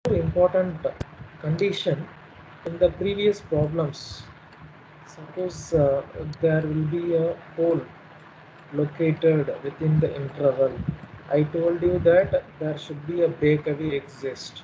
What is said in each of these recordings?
another important condition in the previous problems. Suppose there will be a hole located within the interval. I told you that there should be a breakaway exist.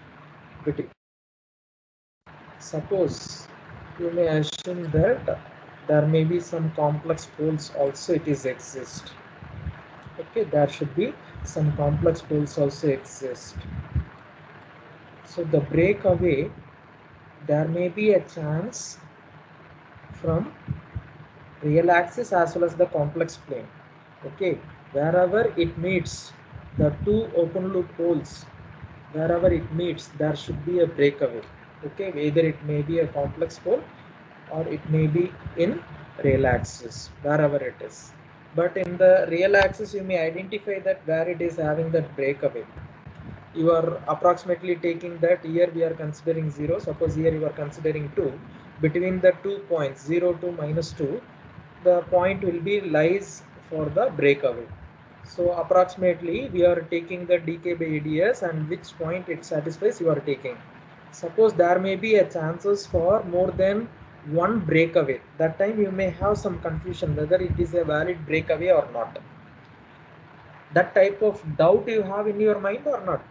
Suppose you may assume that there may be some complex poles also it is exist. Okay, there should be some complex poles also exist. So the breakaway, there may be a chance from real axis as well as the complex plane. Okay, wherever it meets the two open loop poles, wherever it meets, there should be a breakaway. Okay, either it may be a complex pole or it may be in real axis, wherever it is. But in the real axis, you may identify that where it is having that breakaway. You are approximately taking that here we are considering 0. Suppose here you are considering 2. Between the 2 points 0 to minus 2, the point will be lies for the breakaway. So approximately we are taking the dk by ds and which point it satisfies you are taking. Suppose there may be a chances for more than one breakaway. That time you may have some confusion whether it is a valid breakaway or not. That type of doubt you have in your mind or not?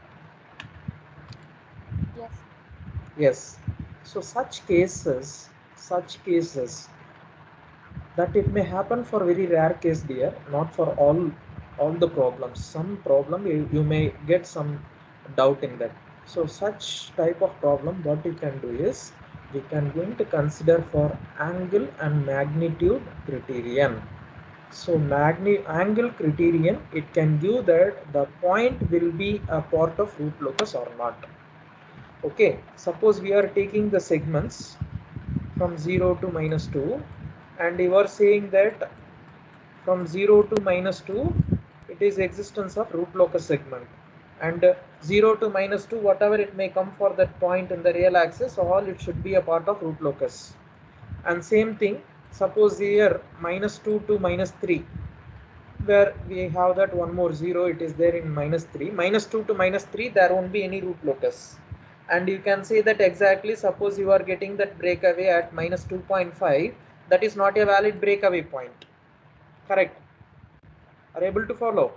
Yes. Yes. So such cases that it may happen for very rare case dear, not for all the problems. Some problem you may get some doubt in that. So such type of problem what you can do is we can going to consider for angle and magnitude criterion. So angle criterion, it can give that the point will be a part of root locus or not. Okay, suppose we are taking the segments from 0 to minus 2 and you are saying that from 0 to minus 2 it is existence of root locus segment, and 0 to minus 2 whatever it may come for that point in the real axis, all it should be a part of root locus. And same thing, suppose here minus 2 to minus 3, where we have that one more 0 it is there in minus 3, minus 2 to minus 3 there won't be any root locus. And you can say that exactly, suppose you are getting that breakaway at minus 2.5, that is not a valid breakaway point. Correct? Are able to follow?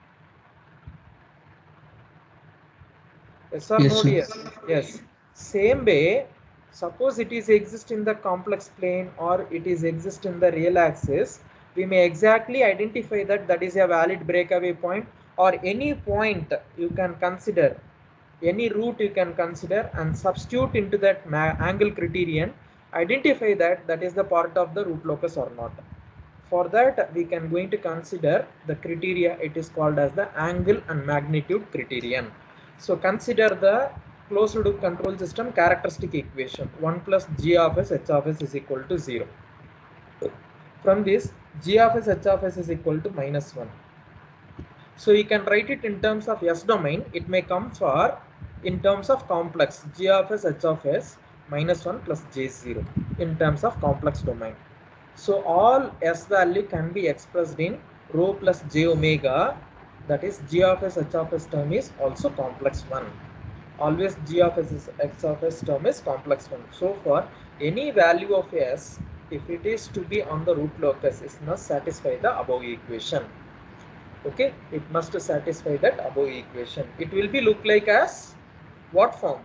Yes or Yes, no, sir. dear? Yes. Same way, suppose it is exist in the complex plane or it is exist in the real axis, we may exactly identify that that is a valid breakaway point, or any point you can consider, any root you can consider and substitute into that angle criterion, identify that that is the part of the root locus or not. For that we can going to consider the criteria, it is called as the angle and magnitude criterion. So consider the closed loop control system characteristic equation, 1 plus g of s h of s is equal to 0. From this, g of s h of s is equal to minus 1. So you can write it in terms of S domain. It may come for in terms of complex g of s h of s minus 1 plus j0 in terms of complex domain. So all s value can be expressed in rho plus j omega, that is g of s h of s term is also complex one. Always g of s x of s term is complex one. So for any value of s, if it is to be on the root locus, it must satisfy the above equation. Okay, it must satisfy that above equation. It will be look like as what form?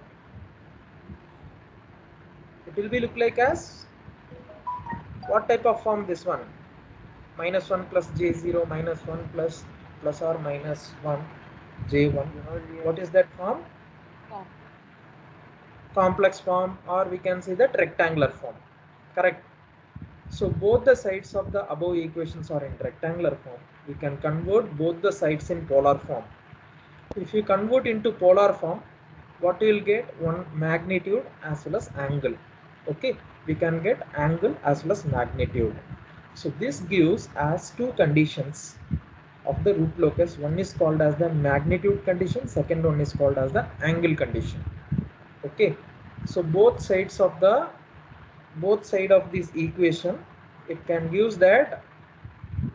It will be look like as what type of form this one? Minus 1 plus j0 minus 1 plus or minus 1 j1. What is that form? Form. Complex form, or we can say that rectangular form. Correct. So both the sides of the above equations are in rectangular form. We can convert both the sides in polar form. If you convert into polar form, what you will get? One magnitude as well as angle. Okay, we can get angle as well as magnitude. So this gives as two conditions of the root locus. One is called as the magnitude condition, second one is called as the angle condition. Okay, so both sides of this equation, it can use that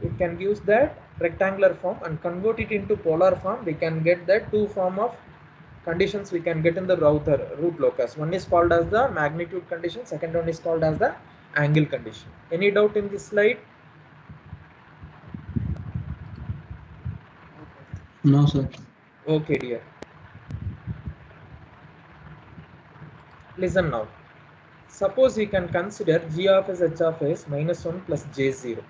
rectangular form and convert it into polar form. We can get that two form of conditions we can get in the root locus. One is called as the magnitude condition, second one is called as the angle condition. Any doubt in this slide? No, sir. Okay, dear. Listen now. Suppose we can consider g of s h of s minus 1 plus j0.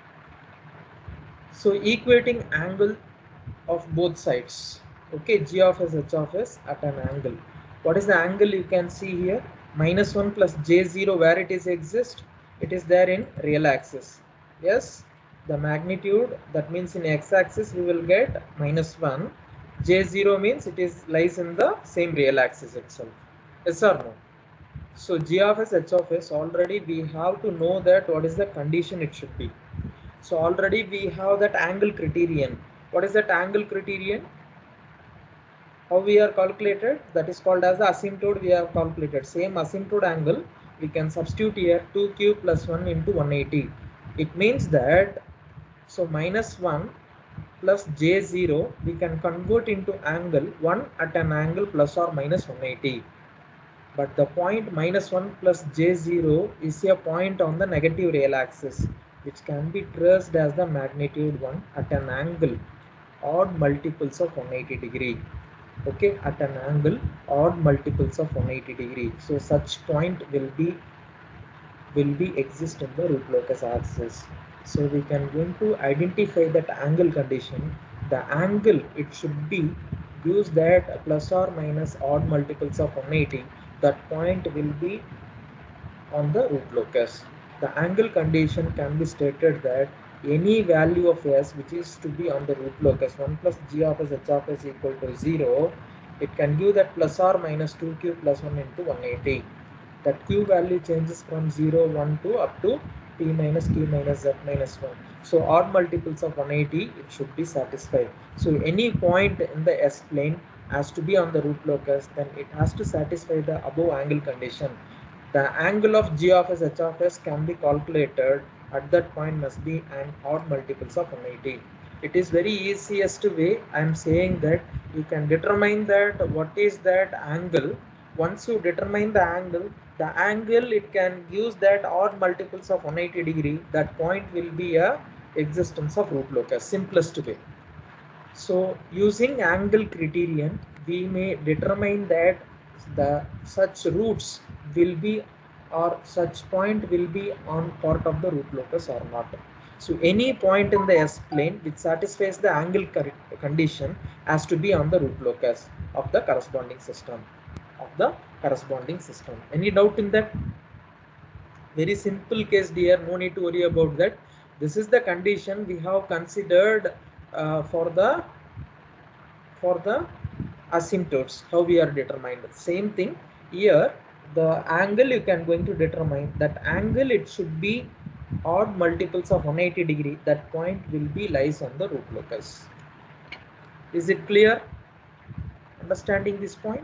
So equating angle of both sides. Okay, g of s h of s at an angle. What is the angle you can see here? Minus 1 plus j0, where it is exist? It is there in real axis. Yes, the magnitude, that means in x-axis we will get minus 1. j0 means it is lies in the same real axis itself. Yes or no? So g of s h of s, already we have to know that what is the condition it should be. So already we have that angle criterion. What is that angle criterion? How we are calculated? That is called as the asymptote. We have calculated same asymptote angle. We can substitute here 2q plus 1 into 180. It means that, so minus 1 plus j0 we can convert into angle 1 at an angle plus or minus 180. But the point minus 1 plus j0 is a point on the negative real axis, which can be traced as the magnitude 1 at an angle odd multiples of 180 degree. Okay, at an angle odd multiples of 180 degree. So such point will be exist in the root locus axis. So we can going to identify that angle condition. The angle, it should be use that plus or minus odd multiples of 180. That point will be on the root locus. The angle condition can be stated that any value of s which is to be on the root locus 1 plus g of s h of s equal to 0, it can give that plus or minus 2q plus 1 into 180. That q value changes from 0, 1 to up to t minus q minus z minus 1. So odd multiples of 180, it should be satisfied. So any point in the s plane has to be on the root locus, then it has to satisfy the above angle condition. The angle of g of s h of s can be calculated at that point must be an odd multiples of 180. It is very easiest way. I am saying that you can determine that what is that angle. Once you determine the angle it can use that odd multiples of 180 degree. That point will be a existence of root locus, simplest way. So using angle criterion, we may determine that the such roots will be or such point will be on part of the root locus or not. So any point in the S plane which satisfies the angle condition has to be on the root locus of the corresponding system. Any doubt in that? Very simple case, dear. No need to worry about that. This is the condition we have considered for the asymptotes. How we are determined? Same thing here. The angle you can going to determine that angle. It should be odd multiples of 180 degree. That point will be lies on the root locus. Is it clear? Understanding this point?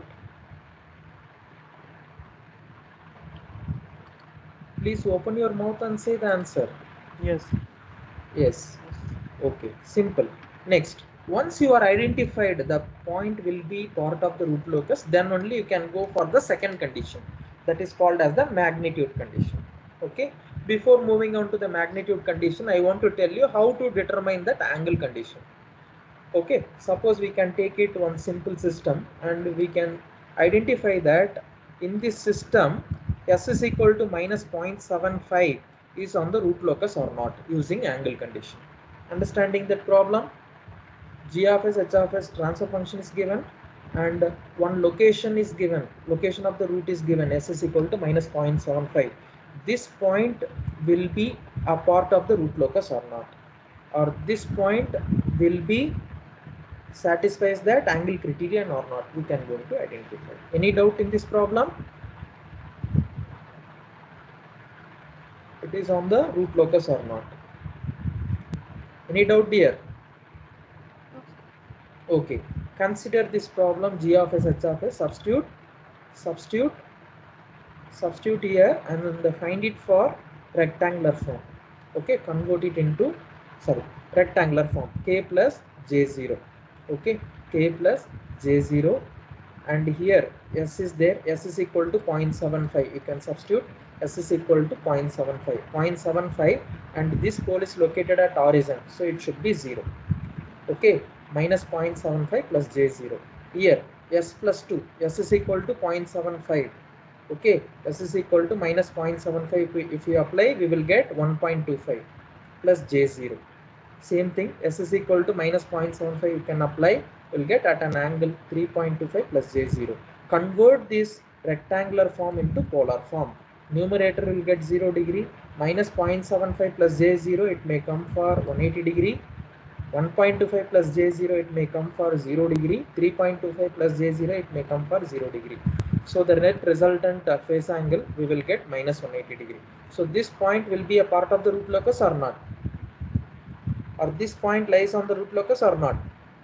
Please open your mouth and say the answer. Yes. Yes. Okay, simple. Next, once you are identified the point will be part of the root locus, then only you can go for the second condition, that is called as the magnitude condition. Okay, before moving on to the magnitude condition, I want to tell you how to determine that angle condition. Okay, suppose we can take it one simple system and we can identify that in this system s is equal to minus 0.75 is on the root locus or not, using angle condition. Understanding that problem? G of s, h of s transfer function is given and one location is given, location of the root is given, s is equal to minus 0.75. This point will be a part of the root locus or not, or this point will be satisfies that angle criterion or not, we can go to identify. Any doubt in this problem? It is on the root locus or not? Any doubt here? Okay, consider this problem g of s, h of s, substitute here and then find it for rectangular form. Okay, convert it into rectangular form, k plus j0. Okay, k plus j0 and here s is there, s is equal to 0.75. You can substitute s is equal to 0.75, and this pole is located at origin, so it should be 0. Okay, minus 0.75 plus j0. Here s plus 2, s is equal to 0.75. Okay, s is equal to minus 0.75. If we apply, we will get 1.25 plus j0. Same thing, s is equal to minus 0.75. You can apply, will get at an angle 3.25 plus j0. Convert this rectangular form into polar form. Numerator will get 0 degree, minus 0.75 plus j0, it may come for 180 degree. 1.25 plus j0, it may come for 0 degree. 3.25 plus j0, it may come for 0 degree. So the net resultant phase angle, we will get minus 180 degree. So this point will be a part of the root locus or not? Or this point lies on the root locus or not?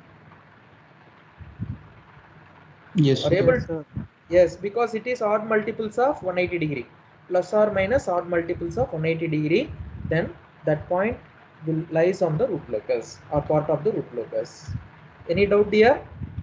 Yes. Are able Yes, to? sir. Yes, because it is odd multiples of 180 degree, plus or minus odd multiples of 180 degree, then that point will lies on the root locus or part of the root locus. Any doubt here?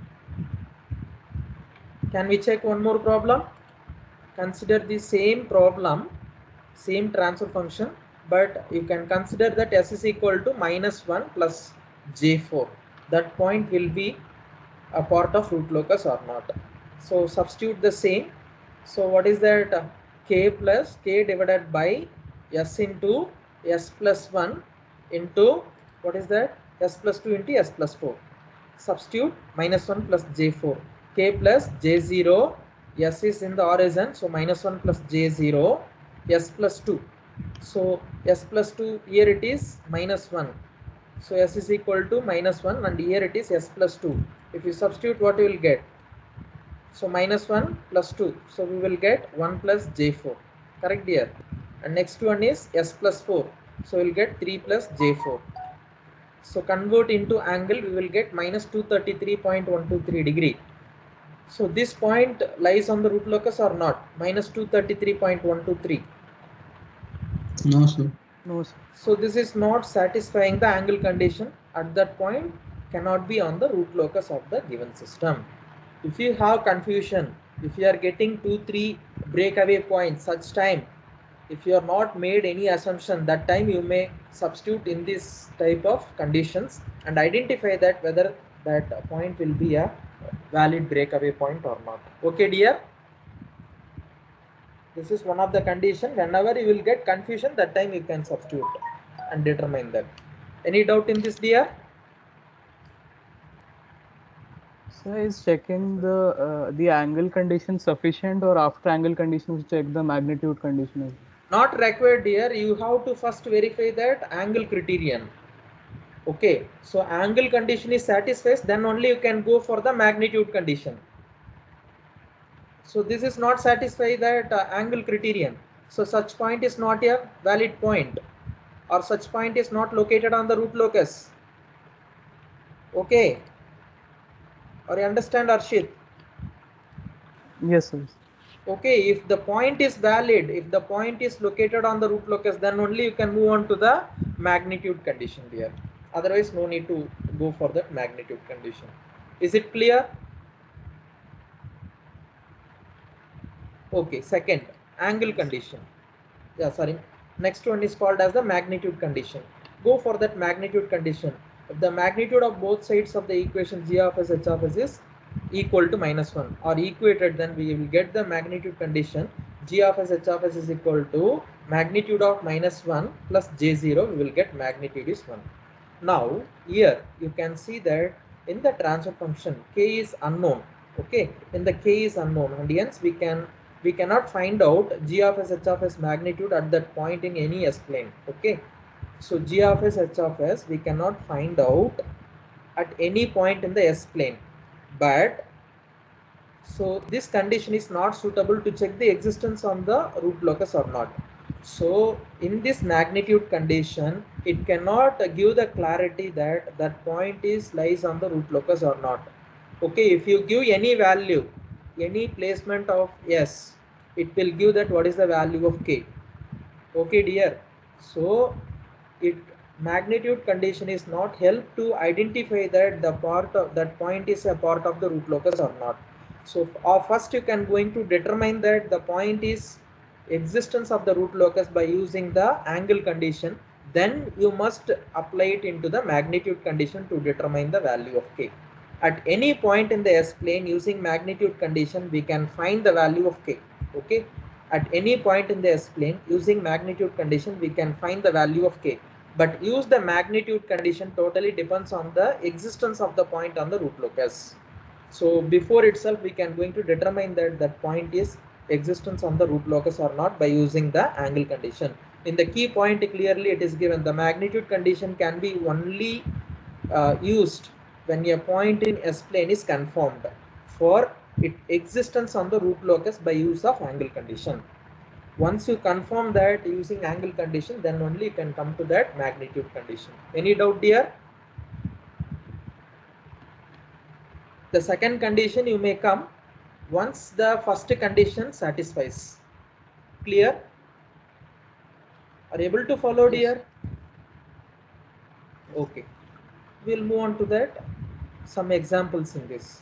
Can we check one more problem? Consider the same problem, same transfer function, but you can consider that s is equal to minus 1 plus j4. That point will be a part of root locus or not. So substitute the same. So what is that? K plus k divided by s into s plus 1 into what is that? S plus 2 into s plus 4. Substitute minus 1 plus j4. K plus j0. S is in the origin, so minus 1 plus j0. S plus 2. So s plus 2, here it is minus 1. So s is equal to minus 1, and here it is s plus 2. If you substitute, what you will get? So minus 1 plus 2. So we will get 1 plus j4. Correct here. And next one is s plus 4. So we will get 3 plus j4. So convert into angle, we will get minus 233.123 degree. So this point lies on the root locus or not? Minus 233.123. No, sir. No, sir. So this is not satisfying the angle condition. At that point cannot be on the root locus of the given system. If you have confusion, if you are getting 2-3 breakaway points, such time, if you are not made any assumption, that time you may substitute in this type of conditions and identify that whether that point will be a valid breakaway point or not. Okay, dear. This is one of the condition. Whenever you will get confusion, that time you can substitute and determine that. Any doubt in this, dear? Sir, is checking the angle condition sufficient, or after angle condition we check the magnitude condition as well? Not required, dear. You have to first verify that angle criterion. Okay, so angle condition is satisfied, then only you can go for the magnitude condition. So this is not satisfy that angle criterion. So such point is not a valid point, or such point is not located on the root locus. Okay, or you understand, Arshit? Yes, sir. Okay, if the point is valid, if the point is located on the root locus, then only you can move on to the magnitude condition here. Otherwise, no need to go for that magnitude condition. Is it clear? Okay, second, angle condition. Yeah, sorry. Next one is called as the magnitude condition. Go for that magnitude condition. If the magnitude of both sides of the equation g of s h of s is equal to minus 1 or equated, then we will get the magnitude condition. G of s h of s is equal to magnitude of minus 1 plus j0. We will get magnitude is 1. Now here you can see that in the transfer function k is unknown. Okay, in the k is unknown, and hence we cannot find out g of s h of s magnitude at that point in any s plane. Okay, so g of s h of s we cannot find out at any point in the s plane, but so this condition is not suitable to check the existence on the root locus or not. So in this magnitude condition, it cannot give the clarity that that point is lies on the root locus or not. Okay, if you give any value, any placement of s, it will give that what is the value of k. Okay, dear. So it magnitude condition is not help to identify that the part of that point is a part of the root locus or not. So first you can going to determine that the point is existence of the root locus by using the angle condition. Then you must apply it into the magnitude condition to determine the value of k. At any point in the S-plane using magnitude condition we can find the value of k. Okay. At any point in the S-plane using magnitude condition we can find the value of k. But use the magnitude condition totally depends on the existence of the point on the root locus. So before itself we can going to determine that that point is existence on the root locus or not by using the angle condition. In the key point clearly it is given the magnitude condition can be only used when a point in S-plane is confirmed for its existence on the root locus by use of angle condition. Once you confirm that using angle condition, then only you can come to that magnitude condition. Any doubt here? The second condition you may come once the first condition satisfies. Clear? Are you able to follow, dear? Okay. We'll move on to that. Some examples in this.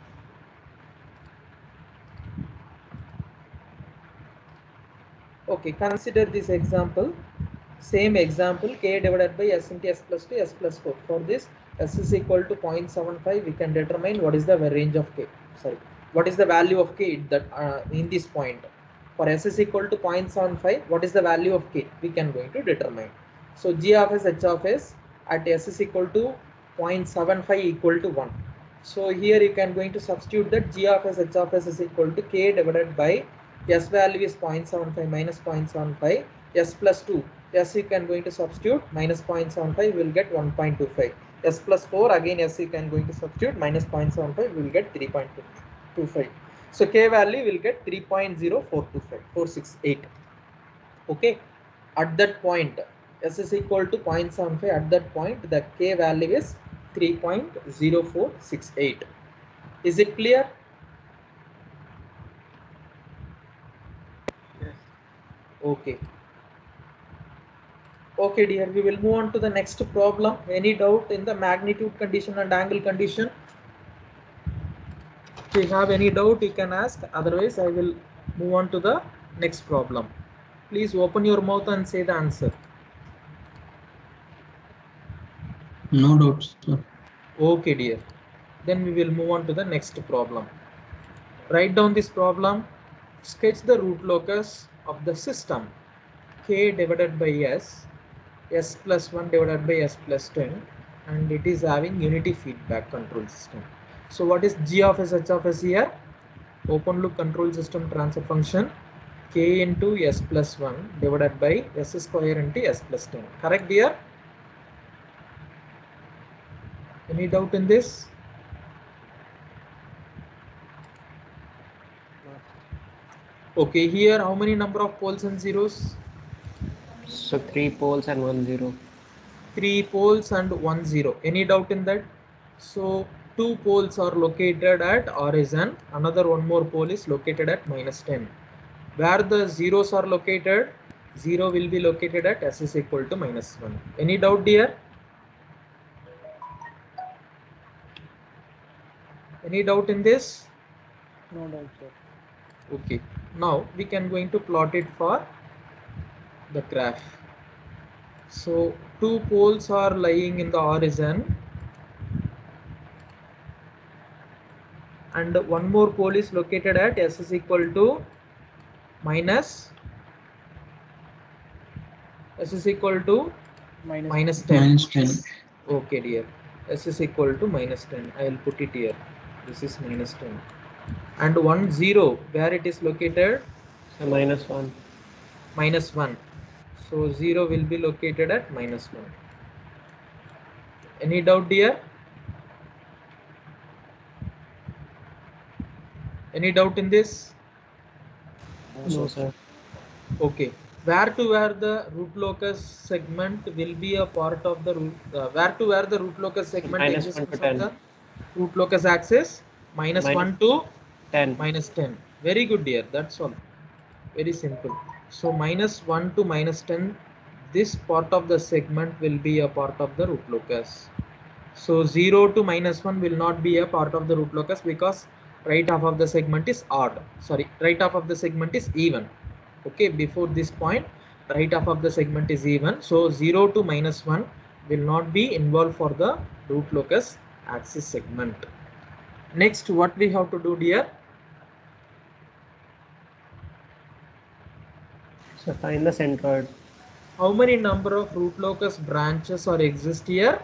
Okay, consider this example. Same example, k divided by s into s plus 2, s plus 4. For this, s is equal to 0.75. We can determine what is the range of k. Sorry, what is the value of k that in this point. For s is equal to 0.75, what is the value of k? We can going to determine. So g of s, h of s at s is equal to 0.75 equal to 1. So here you can going to substitute that g of s, h of s is equal to k divided by s value is 0.75 minus 0.75, s plus 2, s you can going to substitute minus 0.75 will get 1.25, s plus 4 again s you can going to substitute minus 0.75 will get 3.25. So k value will get 3.0425 okay. At that point s is equal to 0.75, at that point the k value is 3.0468. Is it clear? Okay. Okay, dear, we will move on to the next problem. Any doubt in the magnitude condition and angle condition? If you have any doubt, you can ask. Otherwise, I will move on to the next problem. Please open your mouth and say the answer. No doubts, sir. Okay, dear. Then we will move on to the next problem. Write down this problem. Sketch the root locus of the system k divided by s, s plus 1 divided by s plus 10, and it is having unity feedback control system. So what is g of s, h of s here? Open loop control system transfer function k into s plus 1 divided by s square into s plus 10. Correct, dear? Any doubt in this? Okay, here how many number of poles and zeros? So 3 poles and 1 0. 3 poles and 1 0. Any doubt in that? So 2 poles are located at origin, another one more pole is located at minus 10. Where the zeros are located, 0 will be located at s is equal to minus 1. Any doubt, dear? Any doubt in this? No doubt, sir. Okay, now we can going to plot it for the graph. So 2 poles are lying in the origin and one more pole is located at s is equal to minus s is equal to minus 10. Minus 10. Okay, dear. S is equal to minus 10. I will put it here. This is minus 10. And 1 0, where it is located? So minus 1. Minus 1. So 0 will be located at minus 1. Any doubt, dear? Any doubt in this? No, sir. Okay. Where to where the root locus segment will be a part of the root, where to where the root locus segment Minus exists 1 to of 10. the root locus axis? Minus Minus 1 to 10. minus 10. Very good, dear. That's all. Very simple. So minus 1 to minus 10, this part of the segment will be a part of the root locus. So 0 to minus 1 will not be a part of the root locus because right half of the segment is odd. Sorry, right half of the segment is even. Okay, before this point, right half of the segment is even. So 0 to -1 will not be involved for the root locus axis segment. Next, what we have to do, dear? So find the centroid. How many number of root locus branches are exist here?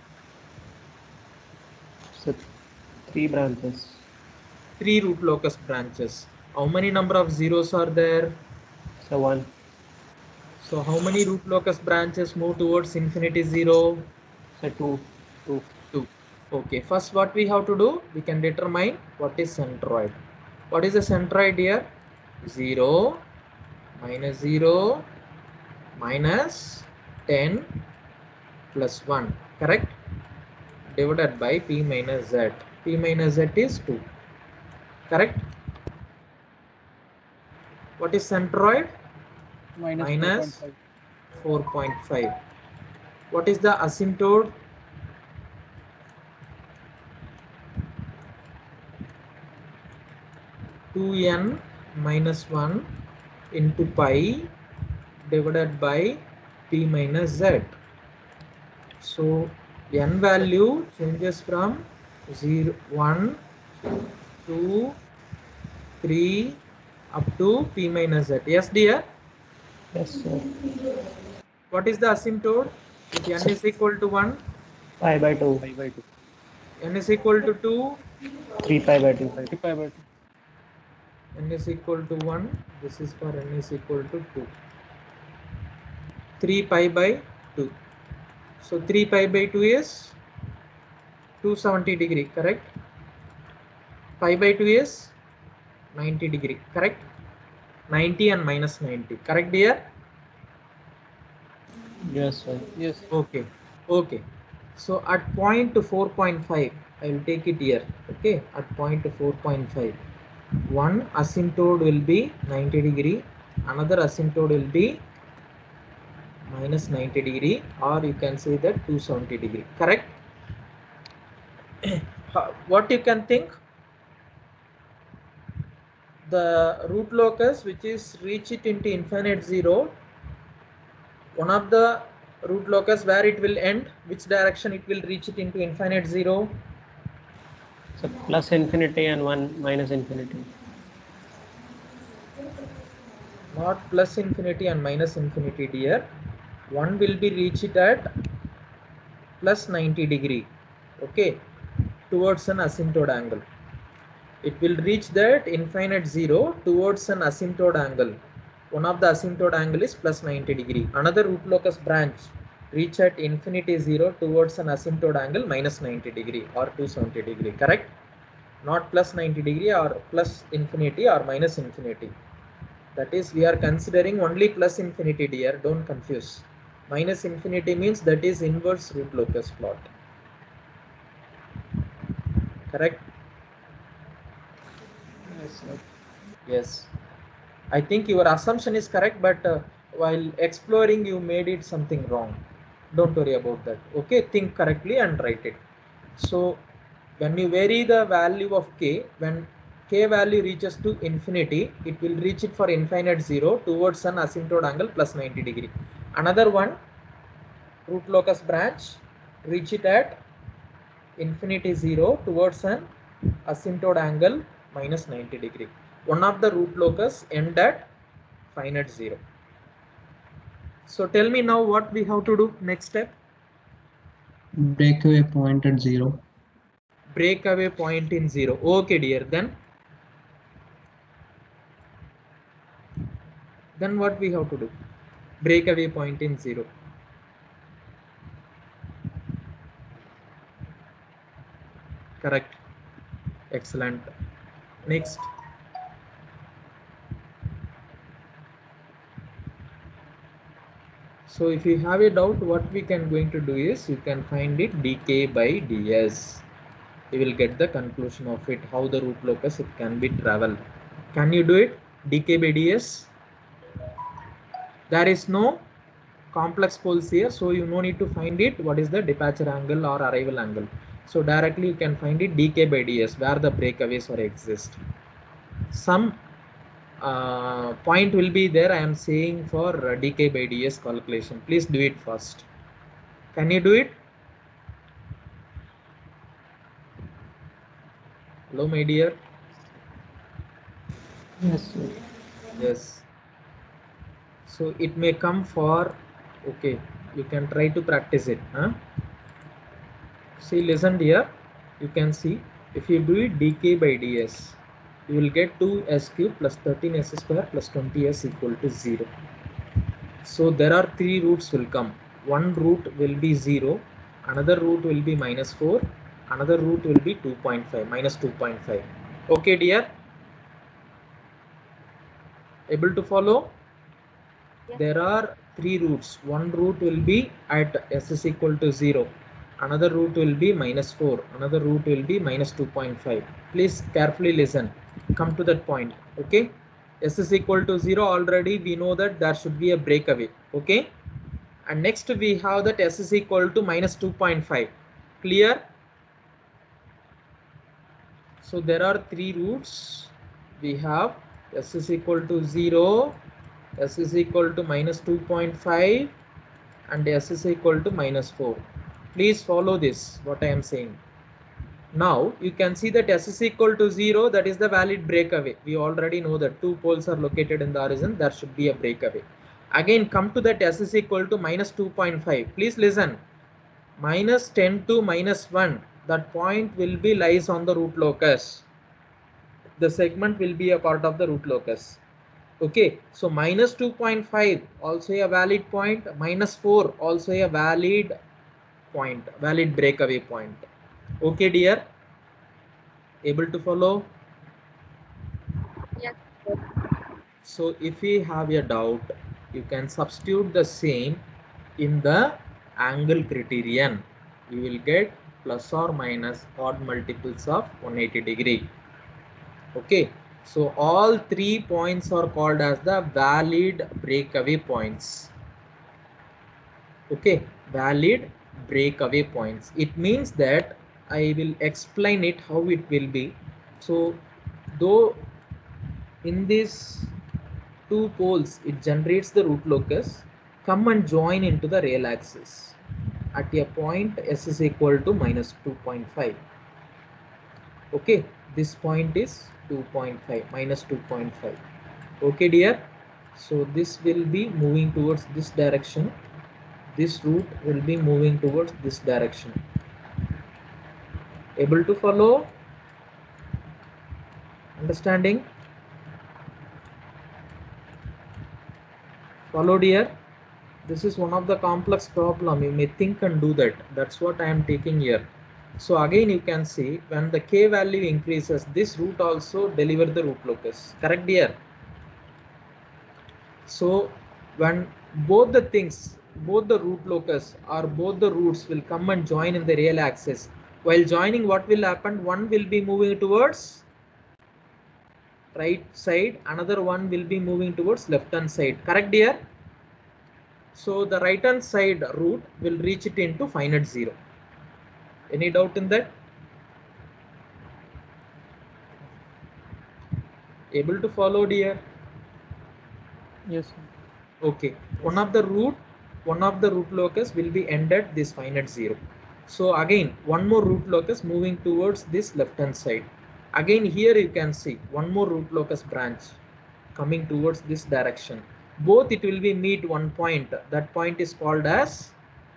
So 3 branches. 3 root locus branches. How many number of zeros are there? So 1. So how many root locus branches move towards infinity 0? So 2. 2. Okay, first what we have to do, we can determine what is centroid. What is the centroid here? 0, -0, -10 plus 1, correct? Divided by p minus z. P minus z is 2, correct? What is centroid? minus 4.5. What is the asymptote? (2n minus 1 into pi divided by p minus z). So n value changes from 0, 1, 2, 3 up to p minus z. Yes, dear? Yes, sir. What is the asymptote? If n is equal to 1, Pi by 2. n is equal to 2, 3 pi by 2. n is equal to 1. This is for n is equal to 2. 3 pi by 2. So 3 pi by 2 is 270 degree, correct? Pi by 2 is 90 degree, correct? 90 and minus 90, correct, dear? Yes, sir. Yes. Okay, okay. So at point 4.5, I will take it here. Okay, at point 4.5, one asymptote will be 90 degree, another asymptote will be minus 90 degree, or you can say that 270 degree, correct? What you can think? The root locus which is reach it into infinite 0, one of the root locus where it will end, which direction it will reach it into infinite 0? So plus infinity and 1 minus infinity. Not plus infinity and minus infinity, dear. One will be reached at plus 90 degree, okay, towards an asymptote angle. It will reach that infinite 0 towards an asymptote angle. One of the asymptote angle is plus 90 degree. Another root locus branch reach at infinity 0 towards an asymptote angle minus 90 degree or 270 degree, correct? Not plus 90 degree or plus infinity or minus infinity. That is, we are considering only plus infinity, dear, don't confuse. Minus infinity means that is inverse root locus plot, correct? Yes, sir. Yes, I think your assumption is correct, but while exploring you made it something wrong. Don't worry about that, okay? Think correctly and write it. So when you vary the value of k, when k value reaches to infinity, it will reach it for infinite 0 towards an asymptote angle plus 90 degree. Another one, root locus branch, reach it at infinity 0 towards an asymptote angle minus 90 degree. One of the root locus end at finite 0. So tell me now what we have to do. Next step. Breakaway point at 0. Breakaway point in 0. Okay, dear. Then what we have to do? Breakaway point in 0. Correct. Excellent. Next. So if you have a doubt, what we can going to do is you can find it dk by ds. You will get the conclusion of it, how the root locus it can be traveled. Can you do it? dk by ds. There is no complex poles here, so you no need to find it. What is the departure angle or arrival angle? So directly you can find it dk by ds where the breakaways are exist. Some point will be there. I am saying for dk by ds calculation. Please do it first. Can you do it? Hello, my dear. Yes, sir. Yes. So it may come for, okay, you can try to practice it. Huh? See, listen here. You can see if you do it dk by ds, you will get 2s cube plus 13s square plus 20s equal to 0. So there are three roots will come. One root will be 0, another root will be minus 4, another root will be 2.5, minus 2.5. Okay, dear? Able to follow? Yes. There are three roots. One root will be at s is equal to 0. Another root will be minus 4. Another root will be minus 2.5. Please carefully listen. Come to that point. Okay. S is equal to 0. Already we know that there should be a breakaway. Okay. And next we have that s is equal to minus 2.5. Clear? So there are three roots. We have s is equal to 0, s is equal to minus 2.5, and s is equal to minus 4. Please follow this, what I am saying. Now you can see that s is equal to 0, that is the valid breakaway. We already know that two poles are located in the origin, there should be a breakaway. Again, come to that s is equal to minus 2.5. Please listen. Minus 10 to minus 1, that point will be lies on the root locus. The segment will be a part of the root locus. Okay, so minus 2.5 also a valid point, minus 4 also a valid point, valid breakaway point. Okay, dear? Able to follow? Yes. So if we have a doubt, you can substitute the same in the angle criterion. You will get plus or minus odd multiples of 180 degree. Okay, so all 3 points are called as the valid breakaway points. Okay, valid breakaway points. It means that I will explain it how it will be. So though in these two poles it generates the root locus, come and join into the real axis at a point s is equal to minus 2.5. Okay, this point is 2.5, minus 2.5. Okay, dear? So this will be moving towards this direction. This root will be moving towards this direction. Able to follow? Understanding? Follow, dear? This is one of the complex problem. You may think and do that. That's what I am taking here. So again you can see when the k value increases, this root also deliver the root locus. Correct, dear? So when both the things, both the root locus or both the roots will come and join in the real axis, while joining, what will happen? One will be moving towards right side, another one will be moving towards left hand side. Correct, dear? So the right hand side root will reach it into finite 0. Any doubt in that? Able to follow, dear? Yes, sir. Okay, one of the root locus will be ended this finite 0. So again one more root locus moving towards this left hand side. Again here you can see one more root locus branch coming towards this direction. Both it will be meet one point. That point is called as,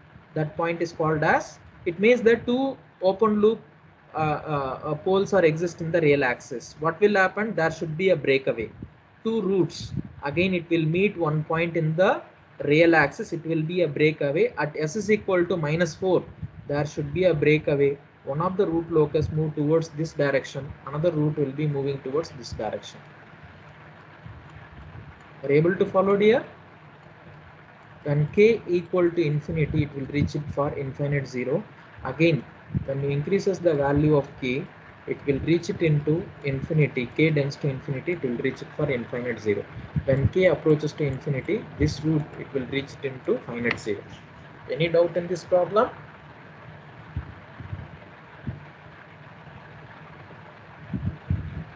it means that two open loop poles are exist in the real axis. What will happen? There should be a breakaway. Two roots, again it will meet one point in the real axis. It will be a breakaway at s is equal to minus 4. There should be a breakaway. One of the root locus move towards this direction, another root will be moving towards this direction. Are able to follow, dear? When k equal to infinity, it will reach it for infinite 0. Again, when you increases the value of k, it will reach it into infinity. K tends to infinity, it will reach it for infinite 0. When k approaches to infinity, this root, it will reach it into finite 0. Any doubt in this problem?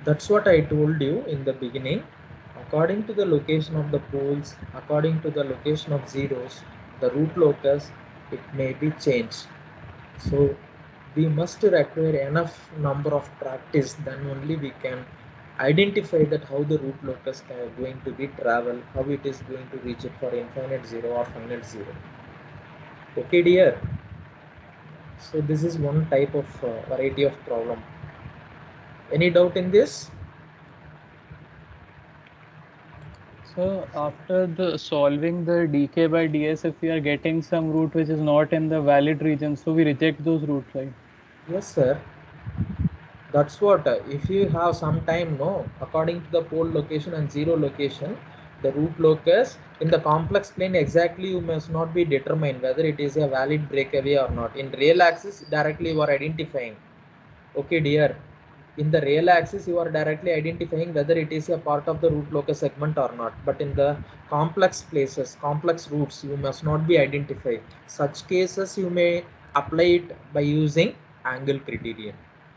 That's what I told you in the beginning. According to the location of the poles, according to the location of zeros, the root locus, it may be changed. So we must require enough number of practice, then only we can identify that how the root locus are going to be travel, how it is going to reach it for infinite zero or finite zero. Okay dear. So this is one type of variety of problem. Any doubt in this? So after the solving the dk by ds, if we are getting some root which is not in the valid region, so we reject those roots, right? Yes sir. That's what if you have some time, no, according to the pole location and zero location, the root locus in the complex plane exactly you must not be determined whether it is a valid breakaway or not. In real axis directly you are identifying. Okay dear, in the real axis you are directly identifying whether it is a part of the root locus segment or not, but in the complex places, complex roots, you must not be identified. Such cases you may apply it by using angle criterion.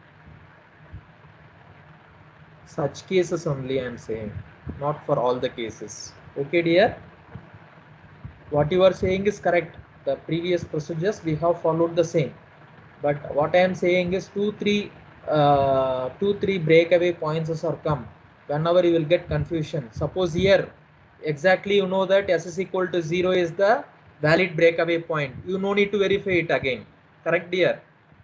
Such cases only I am saying, not for all the cases. Okay dear, what you are saying is correct. The previous procedures we have followed the same, but what I am saying is two three breakaway points are come. Whenever you will get confusion, suppose here exactly you know that s is equal to 0 is the valid breakaway point, you no need to verify it again. Correct dear?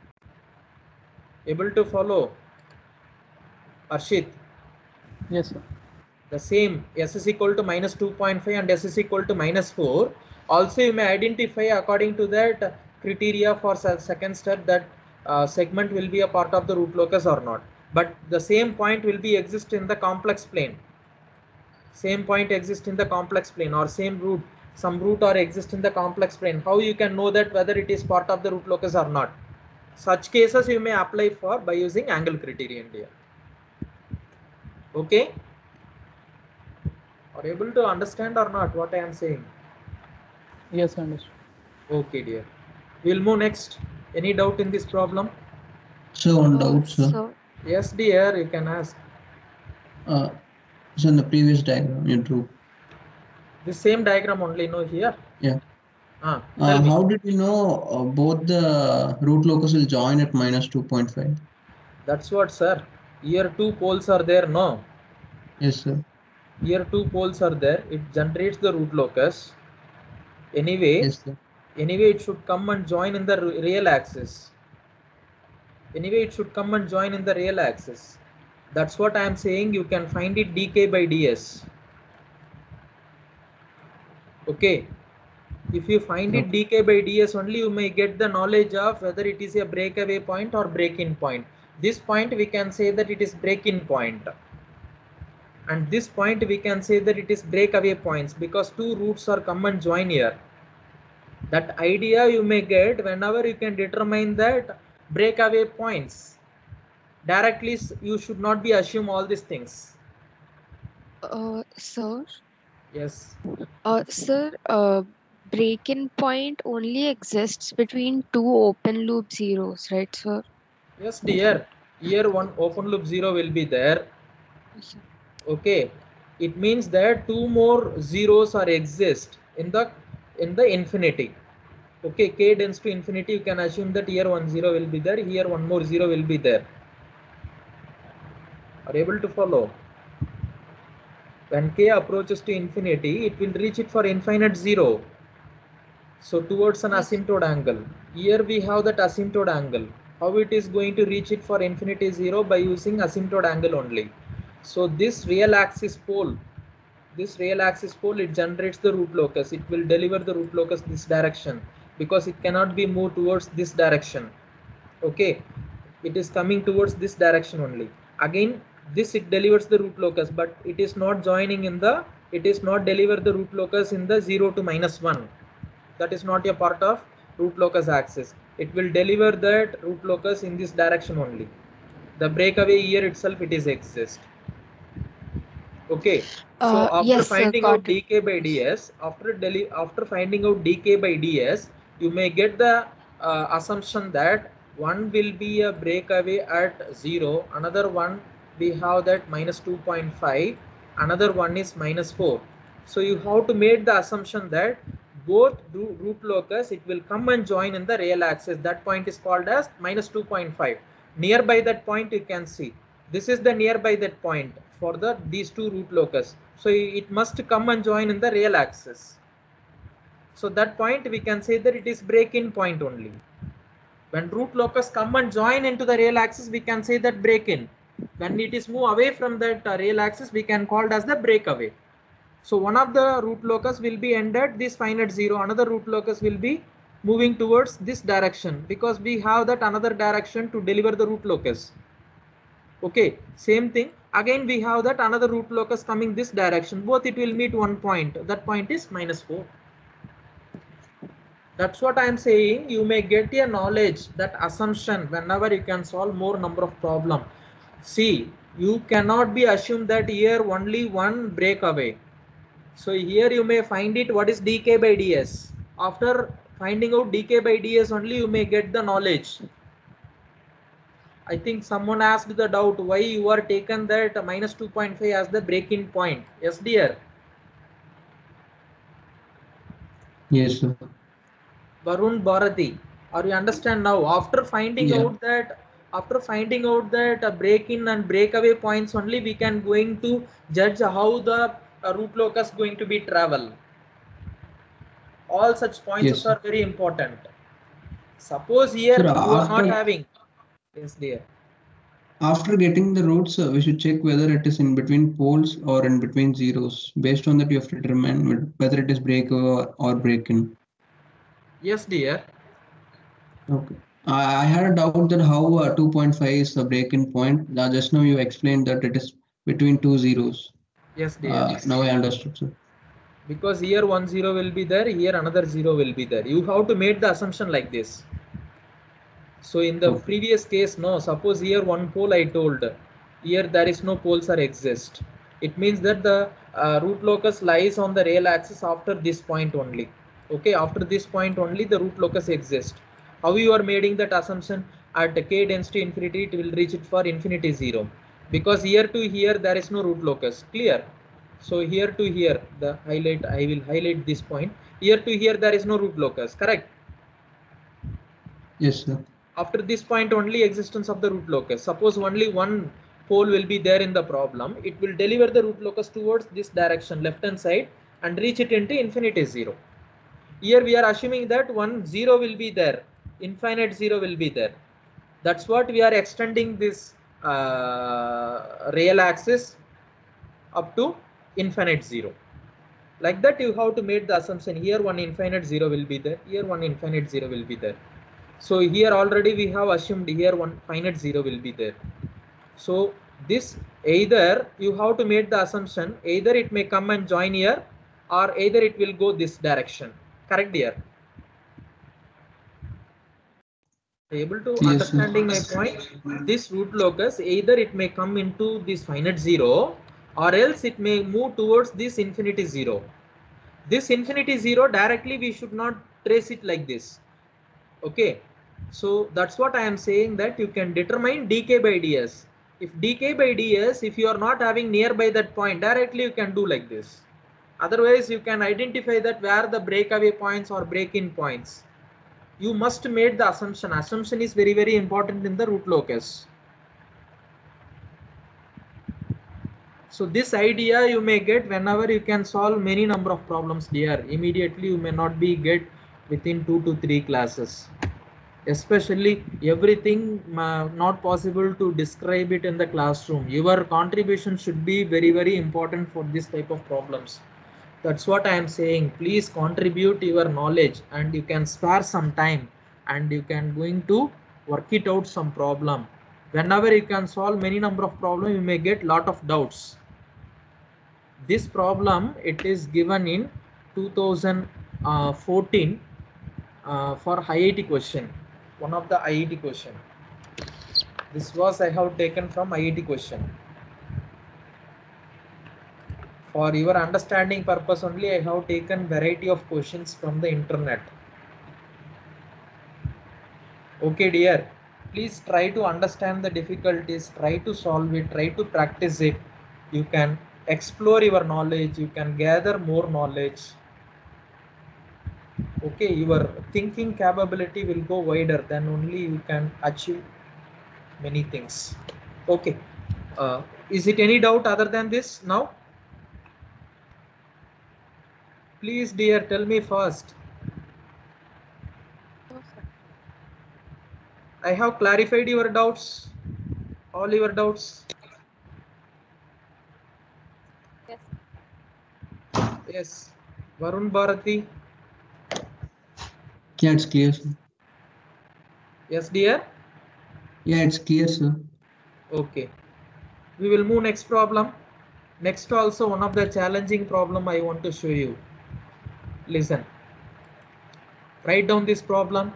Able to follow, Arshit? Yes, sir. The same s is equal to minus 2.5 and s is equal to minus 4. Also you may identify according to that criteria for second step that segment will be a part of the root locus or not. But the same point will be exist in the complex plane. Same point exists in the complex plane, or same root, some root or exist in the complex plane. How you can know that whether it is part of the root locus or not? Such cases you may apply for by using angle criterion here. Okay? Are able to understand or not what I am saying? Yes, understood. Okay dear. We'll move next. Any doubt in this problem? So on doubt, sir. So, Yes dear, you can ask. So in the previous diagram you drew. The same diagram only, no, here? Yeah. Tell me. How did you know both the root locus will join at minus 2.5? That's what, sir. Here two poles are there, no? Yes, sir. Here two poles are there. It generates the root locus. Anyway, Yes, sir. it should come and join in the real axis. Anyway, it should come and join in the real axis. That's what I am saying. You can find it dk by ds. Okay. If you find it dk by ds only, you may get the knowledge of whether it is a breakaway point or break-in point. This point we can say that it is break-in point. And this point we can say that it is breakaway points because two roots are come and join here. That idea you may get whenever you can determine that breakaway points. Directly you should not be assume all these things. sir. Yes. Sir, break-in point only exists between two open loop zeros, right, sir? Yes, dear. Here one open loop zero will be there. Yes, sir. Okay. It means that two more zeros are exist in the infinity. Okay, k tends to infinity, you can assume that here one zero will be there, here one more zero will be there. Are able to follow? When k approaches to infinity, it will reach it for infinite zero. So towards an asymptote angle. Here we have that asymptote angle. How it is going to reach it for infinity zero? By using asymptote angle only. So this real axis pole, it generates the root locus. It will deliver the root locus this direction because it cannot be moved towards this direction. Okay, it is coming towards this direction only. Again, this it delivers the root locus, but it is not joining in the, it is not deliver the root locus in the 0 to -1. That is not a part of root locus axis. It will deliver that root locus in this direction only. The breakaway here itself it is exist. Okay, so after Yes, sir, finding got out dk by ds, after finding out dk by ds, you may get the assumption that one will be a breakaway at 0, another one we have that minus 2.5, another one is minus 4. So you have to make the assumption that both root locus, it will come and join in the real axis. That point is called as minus 2.5. Nearby that point you can see. This is the nearby that point for these two root locus. So it must come and join in the real axis. So that point we can say that it is break-in point only. When root locus come and join into the real axis, we can say that break-in. When it is move away from that real axis, we can call it as the breakaway. So one of the root locus will be ended this finite 0. Another root locus will be moving towards this direction because we have that another direction to deliver the root locus. Okay, same thing. Again, we have that another root locus coming this direction. Both it will meet one point. That point is minus 4. That's what I am saying. You may get a knowledge, that assumption, whenever you can solve more number of problem. See, you cannot be assumed that here only one breakaway. So here you may find it what is dk by ds. After finding out dk by ds only you may get the knowledge. I think someone asked the doubt why you are taken that minus 2.5 as the break-in point. Yes, dear. Yes, sir. Varun Bharati, are you understand now? After finding out that break-in and breakaway points only, we can going to judge how the root locus going to be travel. All such points are very important. Suppose here sir, you are not having. Yes, dear. After getting the roots, we should check whether it is in between poles or in between zeros. Based on that, you have to determine whether it is breakaway or break-in. Yes, dear. Okay. I had a doubt that how 2.5 is a break-in point. Just now you explained that it is between two zeros. Yes, dear. Now I understood, sir. Because here one zero will be there, here another zero will be there. You have to make the assumption like this. So in the previous case, no, suppose here one pole I told, here there is no poles or exist. It means that the root locus lies on the real axis after this point only. Okay, after this point only the root locus exists. How you are making that assumption? At k density infinity it will reach it for infinity 0. Because here to here there is no root locus. Clear? So here to here, the highlight, I will highlight this point. Here to here there is no root locus, correct? Yes, sir. After this point only existence of the root locus. Suppose only one pole will be there in the problem, it will deliver the root locus towards this direction, left hand side, and reach it into infinity 0. Here we are assuming that one 0 will be there, infinite 0 will be there. That's what we are extending this real axis up to infinite 0. Like that you have to make the assumption, here one infinite 0 will be there, here one infinite 0 will be there. So here already we have assumed here one finite 0 will be there. So this either you have to make the assumption, either it may come and join here or either it will go this direction. Correct, dear? Able to understanding my point? This root locus, either it may come into this finite 0 or else it may move towards this infinity 0. This infinity 0 directly we should not trace it like this. Okay. So that's what I am saying, that you can determine dk by ds. If dk by ds, if you are not having nearby that point, directly you can do like this. Otherwise, you can identify that where the breakaway points or break-in points. You must make the assumption. Assumption is very, very important in the root locus. So this idea you may get whenever you can solve many number of problems, dear. Immediately you may not be get within 2 to 3 classes. Especially everything not possible to describe it in the classroom. Your contribution should be very, very important for this type of problems. That's what I am saying. Please contribute your knowledge and you can spare some time and you can going to work it out some problem. Whenever you can solve many number of problems, you may get lot of doubts. This problem, it is given in 2014 for IIT question. One of the IIT question. This was I have taken from IIT question. For your understanding purpose only, I have taken variety of questions from the internet. Okay, dear. Please try to understand the difficulties, try to solve it, try to practice it. You can explore your knowledge, you can gather more knowledge. Okay, your thinking capability will go wider, then only you can achieve many things. Okay, is it any doubt other than this now? Please dear, tell me first. No, sir. I have clarified your doubts, all your doubts. Yes. Yes, Varun Bharati. Yeah, it's clear, sir. Yes dear. Yeah, it's clear, sir. Okay, we will move next problem. Next also one of the challenging problem I want to show you. Listen, write down this problem.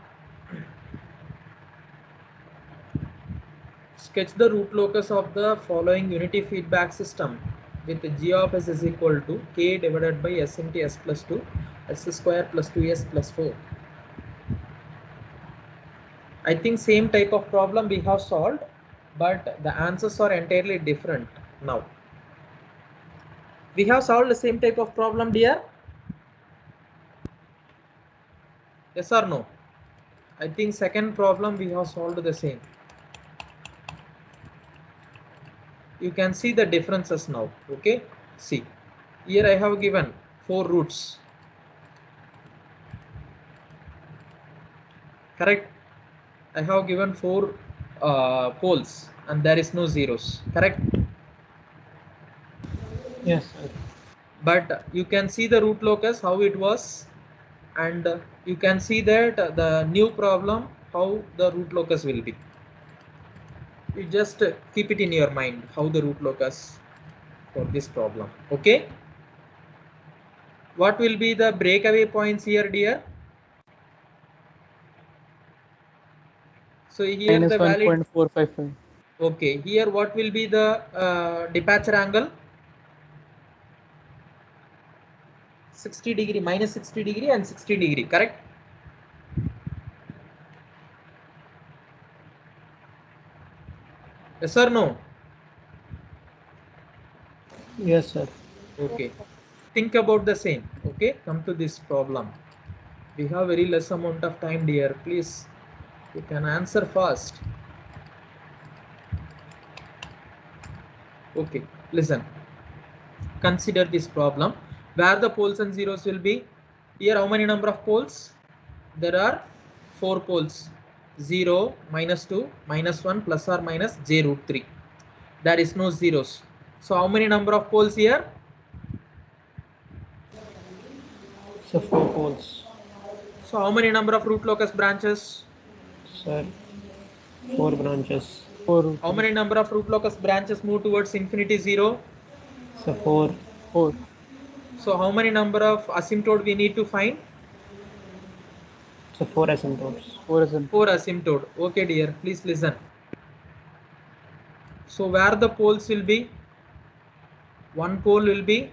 Sketch the root locus of the following unity feedback system with g of s is equal to k divided by s into s plus 2, s square plus 2s plus 4. I think same type of problem we have solved, but the answers are entirely different now. We have solved the same type of problem, dear? Yes or no? I think second problem we have solved the same. You can see the differences now. Okay, see, here I have given 4 roots. Correct? I have given 4 poles and there is no zeros. Correct? Yes, sir. But you can see the root locus how it was, and you can see that the new problem how the root locus will be. You just keep it in your mind how the root locus for this problem. Okay, what will be the breakaway points here, dear? So here minus the valid 1.455. Okay, here what will be the departure angle? 60 degree, minus 60 degree and 60 degree, correct? Yes or no? Yes, sir. Okay, think about the same. Okay, come to this problem. We have very less amount of time, dear. Please, you can answer fast. Okay, listen. Consider this problem where the poles and zeros will be. Here how many number of poles? There are 4 poles. 0, minus 2, minus 1, plus or minus j root 3. There is no zeros. So how many number of poles here? So 4 poles. So how many number of root locus branches? Sir, 4 branches. 4. How many number of root locus branches move towards infinity 0? So 4. 4. So how many number of asymptote we need to find? So 4 asymptotes. 4 is in. 4 asymptote. Okay dear, please listen. So where the poles will be? One pole will be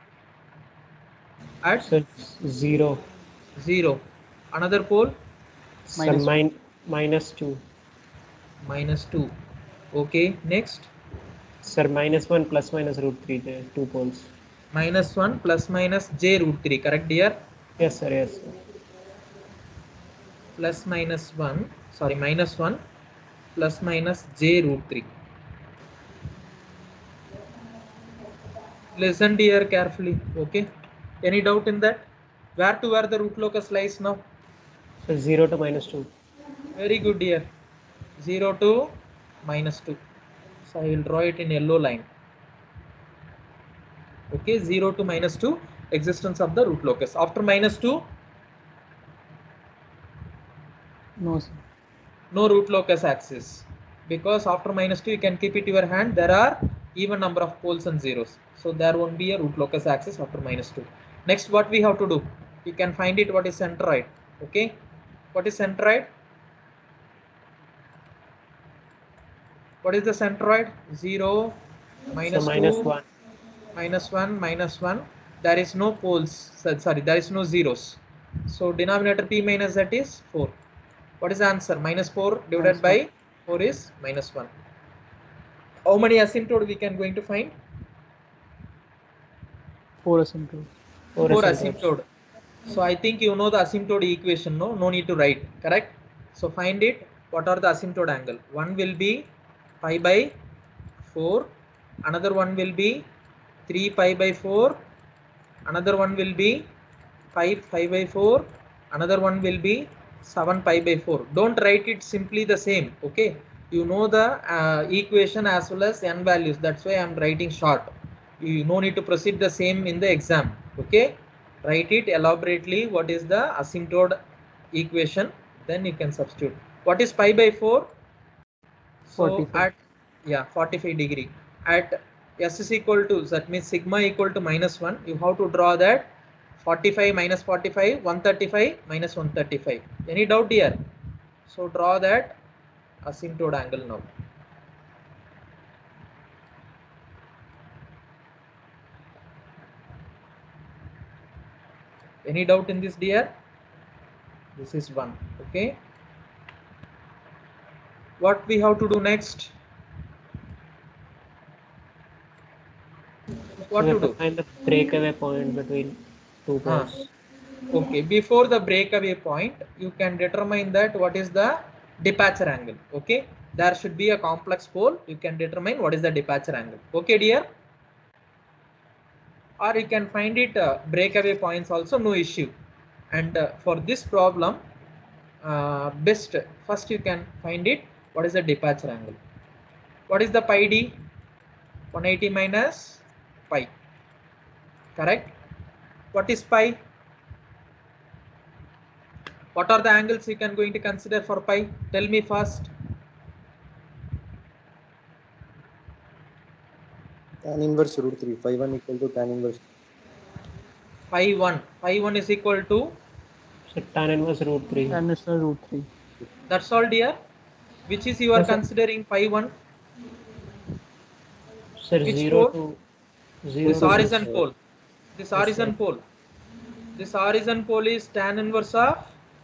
at So it's 0. 0. Another pole? So Minus minus 2. Minus 2. Okay, next? Sir, minus 1 plus minus root 3. There 2 poles. Minus 1 plus minus j root 3, correct dear? Yes, sir. Yes, sir. Plus minus 1, sorry, minus 1 plus minus j root 3. Listen dear carefully. Okay, any doubt in that? Where to where the root locus lies now? So 0 to minus 2. Very good dear. 0 to minus 2. So I will draw it in yellow line. Okay, 0 to minus 2, existence of the root locus. After minus 2, No, sir. no root locus axis, because after minus 2 you can keep it in your hand. There are even number of poles and zeros, so there won't be a root locus axis after minus 2. Next, what we have to do, you can find it what is centroid. Okay, what is centroid? What is the centroid? 0, minus So minus 2, 1. minus 1, minus 1. There is no poles, sorry, there is no zeros, so denominator p minus that is 4. What is the answer? Minus 4 divided Minus by 4 is minus 1. How many asymptote we can going to find? 4 asymptotes. 4 4 asymptotes. asymptote. So I think you know the asymptote equation, no need to write, correct? So find it. What are the asymptote angle? One will be pi by 4, another one will be 3 pi by 4, another one will be 5 pi by 4, another one will be 7 pi by 4. Don't write it simply the same, okay? You know the equation as well as n values, that's why I am writing short. You no need to proceed the same in the exam, okay? Write it elaborately what is the asymptote equation, then you can substitute. What is pi by 4? So 45. at 45 degree at s is equal to, that means sigma equal to minus 1, you have to draw that 45 minus 45, 135 minus 135. Any doubt here? So draw that asymptote angle now. Any doubt in this, dear? This is one, okay? What we have to do next? What So we to have to do? find the breakaway point between two poles. Okay, before the breakaway point, you can determine that what is the departure angle. Okay, there should be a complex pole. You can determine what is the departure angle. Okay, dear. Or you can find it breakaway points also, no issue. And for this problem, best first you can find it. What is the departure angle? What is the pi d? 180 minus pi. Correct. What is pi? What are the angles you can going to consider for pi? Tell me first. Tan inverse root 3. Phi 1 equal to tan inverse. Phi 1. Phi 1 is equal to. So tan inverse root 3. And it's a root 3. That's all, dear. Which is you are Yes, sir. considering phi 1? Sir, Which 0 pole? to 0 This to horizon pole. This Yes, horizon sir. pole. This horizon pole is tan inverse of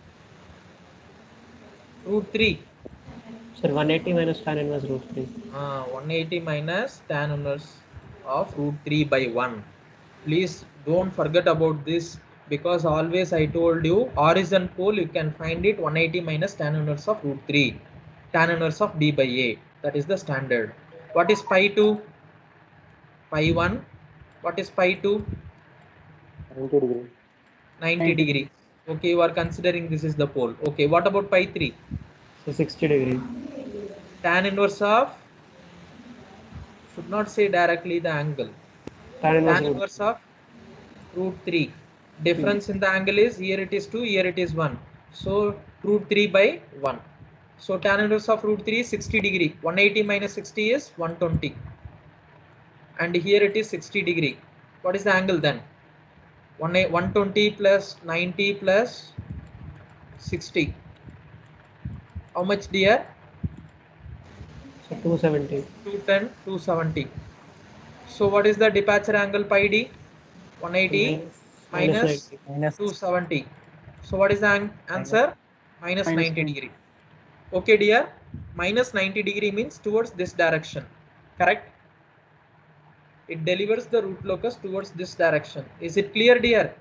root 3. Sir, 180 minus tan inverse root 3. 180 minus tan inverse of root 3 by 1. Please don't forget about this, because always I told you horizon pole you can find it 180 minus tan inverse of root 3. Tan inverse of b by a. That is the standard. What is pi 2? Pi 1. What is pi 2? 90 degree. 90 degree. Okay, you are considering this is the pole. Okay, what about pi 3? So 60 degree. Tan inverse of, should not say directly the angle. Tan inverse Tan root inverse of root 3. Difference in the angle is, here it is 2, here it is 1. So root 3 by 1. So tan inverse of root 3 is 60 degree. 180 minus 60 is 120. And here it is 60 degree. What is the angle then? 120 plus 90 plus 60. How much, dear? So 270. 210, 270. So what is the departure angle pi d? 180 minus 90. 270. So what is the answer? Minus 90 degree. Okay, dear. Minus 90 degree means towards this direction. Correct? It delivers the root locus towards this direction. Is it clear, dear?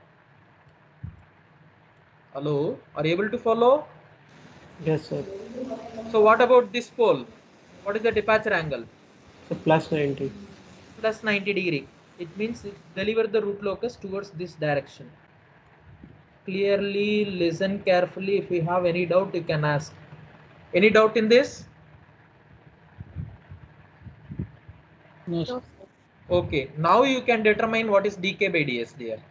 Hello? Are you able to follow? Yes, sir. So what about this pole? What is the departure angle? So plus 90. Plus 90 degree. It means it delivers the root locus towards this direction. Clearly listen carefully. If you have any doubt, you can ask. Any doubt in this? No, sir. Okay, now you can determine what is dk by ds, dear.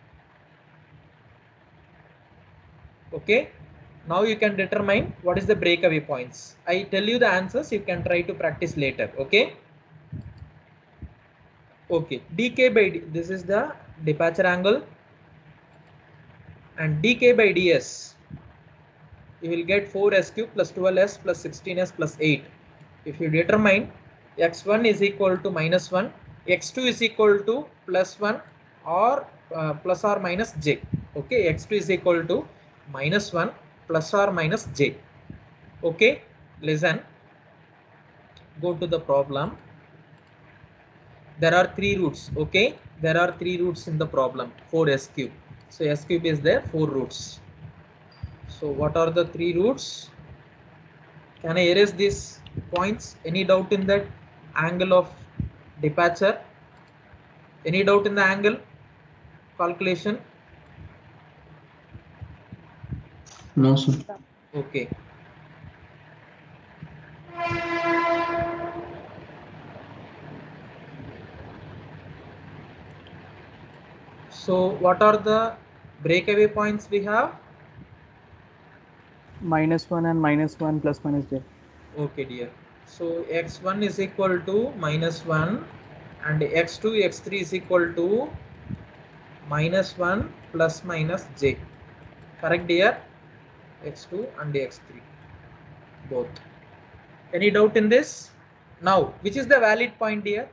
Okay, now you can determine what is the breakaway points. I tell you the answers, you can try to practice later. Okay. Okay, dk by this is the departure angle, and dk by ds, you will get 4s cube plus 12s plus 16s plus 8. If you determine x1 is equal to minus 1, x2 is equal to plus 1 or plus or minus j. Okay, x2 is equal to minus 1 plus or minus j. Okay, listen. go to the problem. There are 3 roots. Okay, there are 3 roots in the problem. 4 s cube. So s cube is there, 4 roots. So what are the 3 roots? Can I erase these points? Any doubt in that? Angle of departure? Any doubt in the angle calculation? No, sir. Okay. So what are the breakaway points we have? -1 and -1 plus minus j. Okay, dear. So x1 is equal to -1 and x2, x3 is equal to -1 plus minus j. Correct, dear? x2 and x3 both. Any doubt in this? Now, which is the valid point, dear?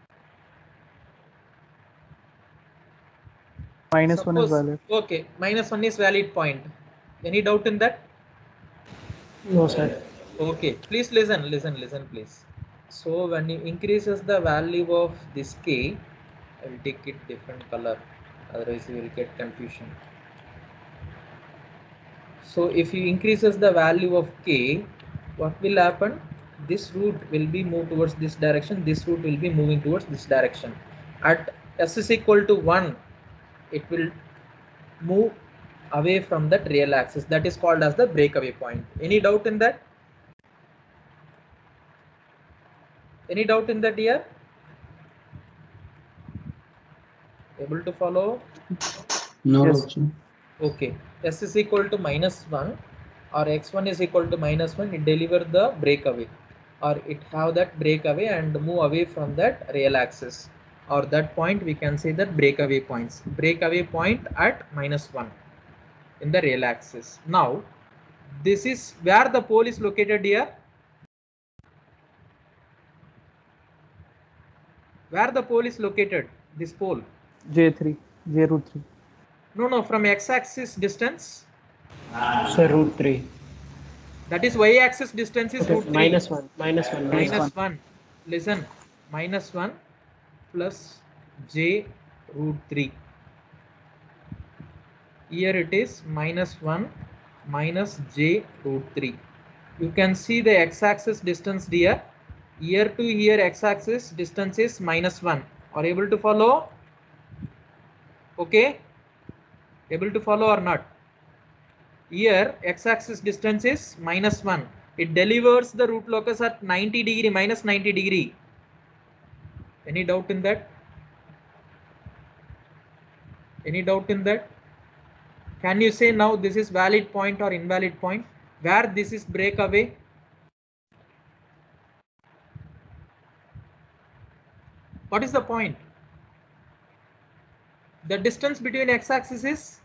-1 is Suppose, valid. okay, -1 is valid point. Any doubt in that? No, sir. Okay, please listen, please. So when you increases the value of this k, I will take it different color, otherwise you will get confusion. So if you increases the value of k, what will happen? This root will be moved towards this direction, this root will be moving towards this direction. At s is equal to 1, it will move away from that real axis. That is called as the breakaway point. Any doubt in that? Any doubt in that, dear? Able to follow? No Yes. doubt, sir. Okay, s is equal to -1 or x1 is equal to -1, it deliver the breakaway or it have that breakaway and move away from that real axis, or that point we can say that breakaway points. Breakaway point at -1 in the real axis. Now, this is where the pole is located here. Where the pole is located, this pole? j3, j root 3. No, from x-axis distance. Sir, root 3. That is y-axis distance is Okay, root 3. -1. -1. Listen, -1 plus j root 3. Here it is -1 minus j root 3. You can see the x-axis distance here. Here to here x-axis distance is -1. Are you able to follow? Okay. Able to follow or not? Here x-axis distance is -1. It delivers the root locus at 90 degree, minus 90 degree. Any doubt in that? Any doubt in that? Can you say now this is valid point or invalid point? Where this is breakaway? What is the point? The distance between x-axis is?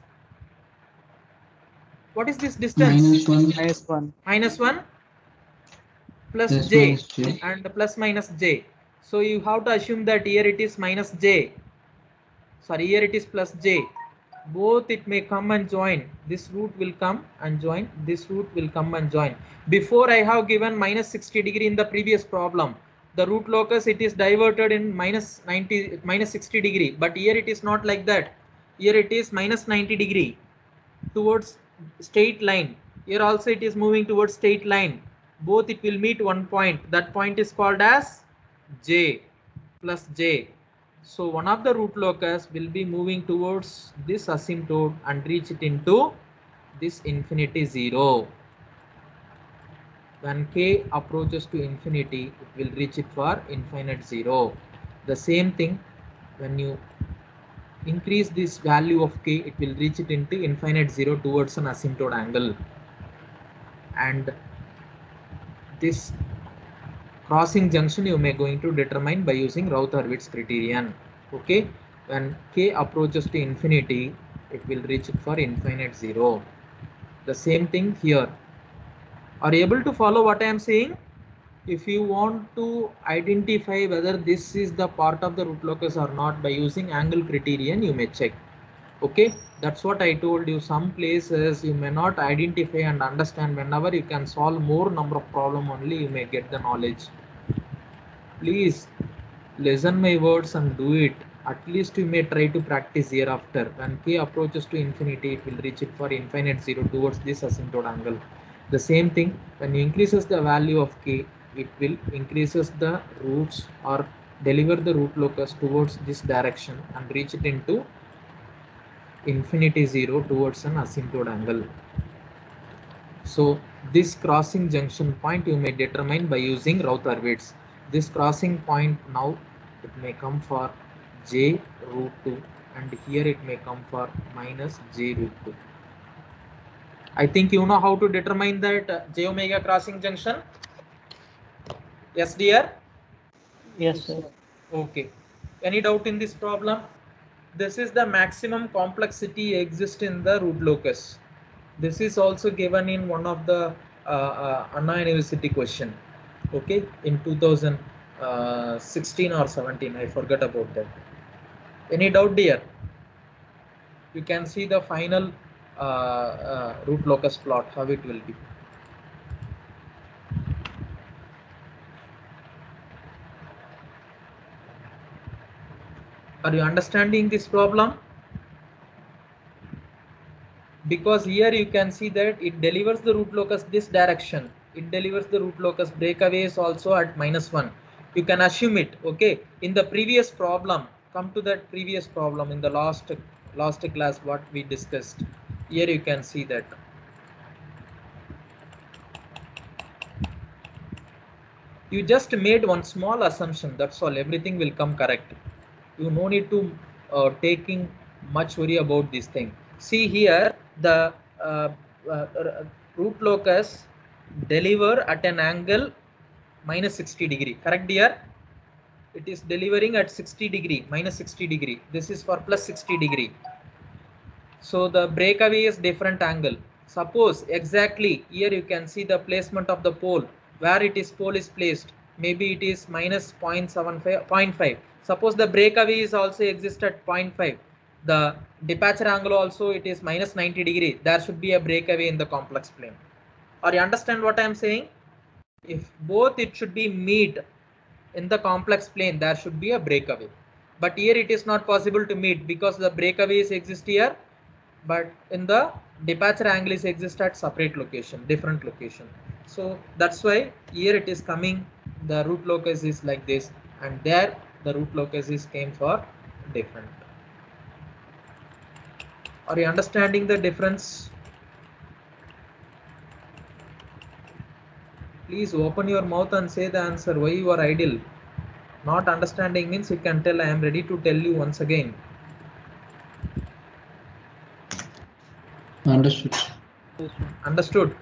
What is this distance? -1 -1 plus plus j minus j. and plus minus j. So you have to assume that here it is minus j. Sorry, here it is plus j. Both it may come and join. This root will come and join. This root will come and join. Before I have given minus 60 degree in the previous problem. The root locus, it is diverted in minus 60 degree. But here it is not like that. Here it is minus 90 degree towards straight line. Here also it is moving towards straight line. Both it will meet one point. That point is called as j plus j. So one of the root locus will be moving towards this asymptote and reach it into this infinity 0. When k approaches to infinity, it will reach it for infinite 0. The same thing, when you increase this value of k, it will reach it into infinite 0 towards an asymptote angle. And this crossing junction you may going to determine by using Routh-Hurwitz criterion. Okay, when k approaches to infinity, it will reach it for infinite 0. The same thing here. Are you able to follow what I am saying? If you want to identify whether this is the part of the root locus or not by using angle criterion, you may check. Okay, that's what I told you. Some places you may not identify and understand. Whenever you can solve more number of problem only, you may get the knowledge. Please listen my words and do it. At least you may try to practice hereafter. When k approaches to infinity, it will reach it for infinite zero towards this asymptote angle. The same thing, when you increases the value of k, it will increases the roots or deliver the root locus towards this direction and reach it into infinity zero towards an asymptote angle. So this crossing junction point you may determine by using Routh-Hurwitz. This crossing point now it may come for j root 2 and here it may come for minus j root 2. I think you know how to determine that j omega crossing junction. Yes, dear? Yes, sir. Okay. Any doubt in this problem? This is the maximum complexity exists in the root locus. This is also given in one of the Anna University question. Okay, in 2016 or 17, I forgot about that. Any doubt, dear? You can see the final root locus plot, how it will be. Are you understanding this problem? Because here you can see that it delivers the root locus this direction. It delivers the root locus breakaway is also at -1. You can assume it. Okay. In the previous problem, come to that previous problem in the last class what we discussed. Here you can see that. You just made one small assumption. That's all. Everything will come correct. You no need to taking much worry about this thing. See here the root locus deliver at an angle minus 60 degree. Correct, dear? It is delivering at 60 degree, minus 60 degree. This is for plus 60 degree. So the breakaway is different angle. Suppose exactly here you can see the placement of the pole, where it is pole is placed. Maybe it is minus 0.75, 0.5. Suppose the breakaway is also exist at 0.5. The departure angle also it is minus 90 degree. There should be a breakaway in the complex plane. Or you understand what I am saying? If both it should be meet in the complex plane, there should be a breakaway. But here it is not possible to meet because the breakaways exist here, but in the departure angle is exist at separate location, different location. So that's why here it is coming, the root locus is like this, and there the root locus is came for different. Are you understanding the difference? Please open your mouth and say the answer. Why you are idle? Not understanding means you can tell I am ready to tell you once again. Understood. Understood.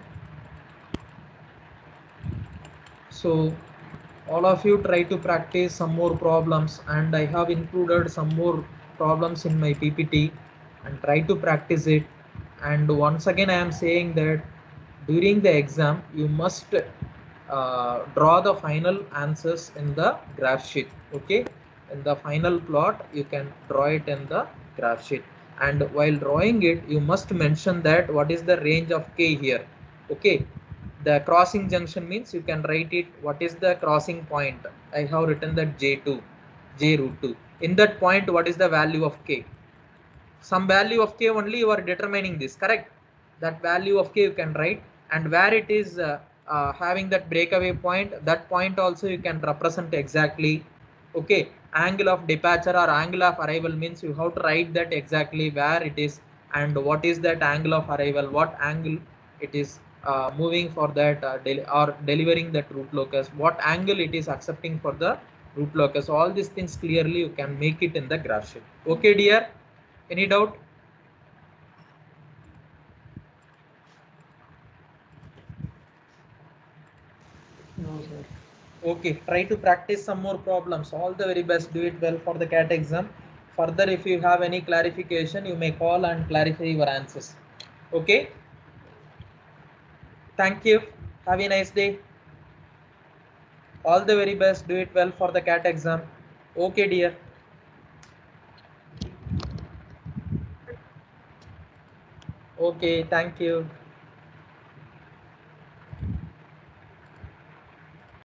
So all of you try to practice some more problems, and I have included some more problems in my PPT, and try to practice it. And once again I am saying that during the exam you must draw the final answers in the graph sheet. Okay, in the final plot you can draw it in the graph sheet, and while drawing it you must mention that what is the range of k here. Okay, the crossing junction means you can write it what is the crossing point. I have written that j2, j root 2. In that point what is the value of k? Some value of k only you are determining this, correct? That value of k you can write, and where it is having that breakaway point, that point also you can represent exactly. Okay, angle of departure or angle of arrival means you have to write that exactly where it is and what is that angle of arrival, what angle it is moving for that or delivering that root locus, what angle it is accepting for the root locus. All these things clearly you can make it in the graph sheet. Okay, dear? Any doubt? No, sir. Okay, try to practice some more problems. All the very best. Do it well for the CAT exam. Further, if you have any clarification, you may call and clarify your answers. Okay. Thank you. Have a nice day. All the very best. Do it well for the CAT exam. Okay, dear. Okay, thank you.